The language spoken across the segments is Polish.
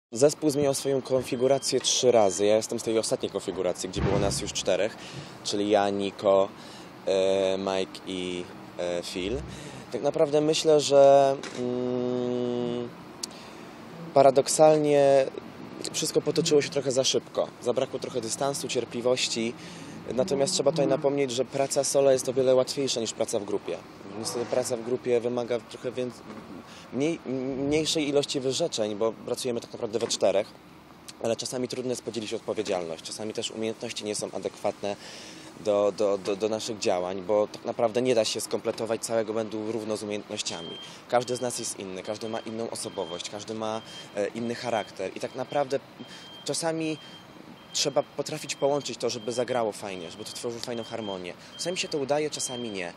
Zespół zmieniał swoją konfigurację 3 razy. Ja jestem z tej ostatniej konfiguracji, gdzie było nas już 4, czyli ja, Niko, Mike i Phil. Tak naprawdę myślę, że paradoksalnie wszystko potoczyło się trochę za szybko. Zabrakło trochę dystansu, cierpliwości. Natomiast trzeba tutaj napomnieć, że praca solo jest o wiele łatwiejsza niż praca w grupie. Niestety praca w grupie wymaga trochę mniejszej ilości wyrzeczeń, bo pracujemy tak naprawdę we 4, ale czasami trudno jest podzielić odpowiedzialność. Czasami też umiejętności nie są adekwatne do naszych działań, bo tak naprawdę nie da się skompletować całego bandu równo z umiejętnościami. Każdy z nas jest inny, każdy ma inną osobowość, każdy ma inny charakter i tak naprawdę czasami trzeba potrafić połączyć to, żeby zagrało fajnie, żeby to tworzyło fajną harmonię. Czasami się to udaje, czasami nie.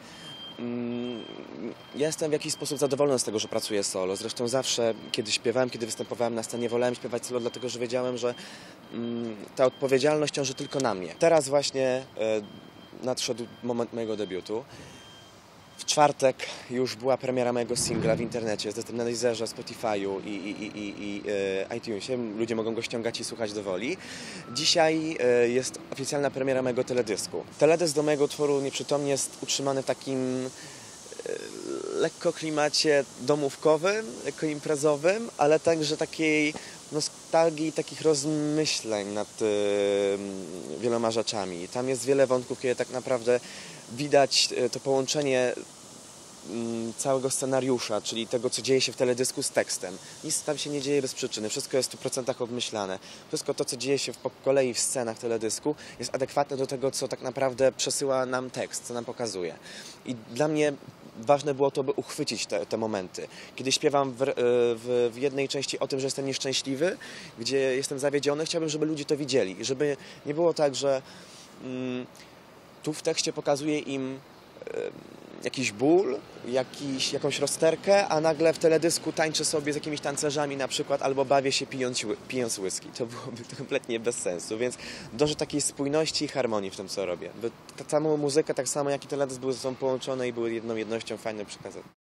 Ja jestem w jakiś sposób zadowolony z tego, że pracuję solo. Zresztą zawsze, kiedy śpiewałem, kiedy występowałem na scenie, wolałem śpiewać solo, dlatego że wiedziałem, że ta odpowiedzialność ciąży tylko na mnie. Teraz właśnie nadszedł moment mojego debiutu. W czwartek już była premiera mojego singla w internecie, jest dostępny na Deezerze, Spotify'u i iTunesie. Ludzie mogą go ściągać i słuchać do woli. Dzisiaj jest oficjalna premiera mojego teledysku. Teledysk do mojego utworu Nieprzytomnie jest utrzymany w takim lekko klimacie domówkowym, lekko imprezowym, ale także takiej nostalgii, takich rozmyśleń nad wieloma rzeczami. Tam jest wiele wątków, kiedy tak naprawdę widać to połączenie całego scenariusza, czyli tego, co dzieje się w teledysku z tekstem. Nic tam się nie dzieje bez przyczyny, wszystko jest w 100% obmyślane. Wszystko to, co dzieje się po kolei w scenach teledysku, jest adekwatne do tego, co tak naprawdę przesyła nam tekst, co nam pokazuje. I dla mnie ważne było to, by uchwycić te momenty. Kiedy śpiewam w jednej części o tym, że jestem nieszczęśliwy, gdzie jestem zawiedziony, chciałbym, żeby ludzie to widzieli. I żeby nie było tak, że tu w tekście pokazuję im jakiś ból, jakąś rozterkę, a nagle w teledysku tańczę sobie z jakimiś tancerzami na przykład, albo bawię się pijąc whisky. To byłoby kompletnie bez sensu, więc dążę takiej spójności i harmonii w tym, co robię. By ta sama muzyka, tak samo jak i teledysk były ze sobą połączone i były jedną jednością, fajnym przekazem.